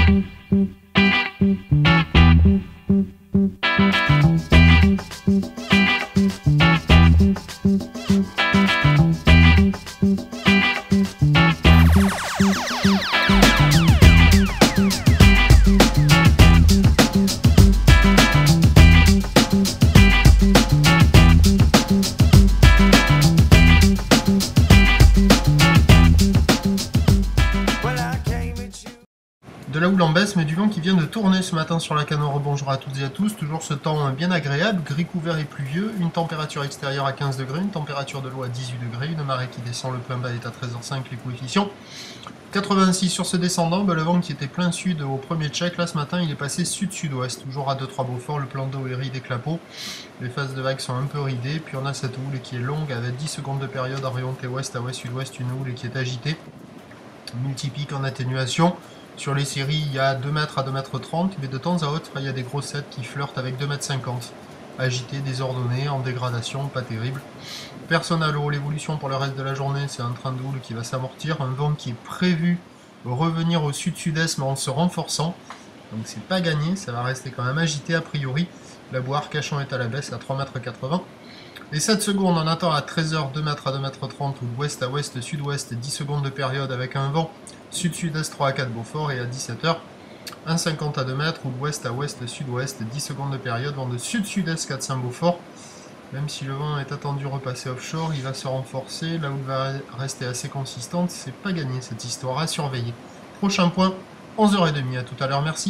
De la houle en baisse, mais du vent qui vient de tourner ce matin sur la Canore. Bonjour à toutes et à tous, toujours ce temps bien agréable, gris couvert et pluvieux, une température extérieure à 15 degrés, une température de l'eau à 18 degrés, une marée qui descend, le plein bas est à 13h05, les coefficients 86 sur ce descendant, le vent qui était plein sud au premier check, là ce matin il est passé sud-sud-ouest, toujours à 2-3 Beaufort, le plan d'eau est ridé clapot, les phases de vagues sont un peu ridées, puis on a cette houle qui est longue avec 10 secondes de période orientée ouest à ouest-sud-ouest, une houle qui est agitée, multipique en atténuation. Sur les séries, il y a 2 mètres à 2 mètres 30, mais de temps à autre, il y a des grossettes qui flirtent avec 2 mètres 50. Agitées, désordonnées, en dégradation, pas terrible. Personne à l'eau, l'évolution pour le reste de la journée, c'est un train de houle qui va s'amortir, un vent qui est prévu revenir au sud-sud-est, mais en se renforçant. Donc c'est pas gagné, ça va rester quand même agité a priori. La boue Arcachon est à la baisse à 3 mètres 80. Les 7 secondes, on attend à 13h 2 mètres à 2 mètres 30 ou d'ouest à ouest, sud-ouest, 10 secondes de période avec un vent sud-sud-est 3 à 4 Beaufort et à 17h 1,50 à 2 mètres ou d'ouest à ouest, sud-ouest, 10 secondes de période, vent de sud-sud-est 4-5 Beaufort. Même si le vent est attendu repasser offshore, il va se renforcer, la houle va rester assez consistante, c'est pas gagné cette histoire à surveiller. Prochain point, 11h30, à tout à l'heure, merci.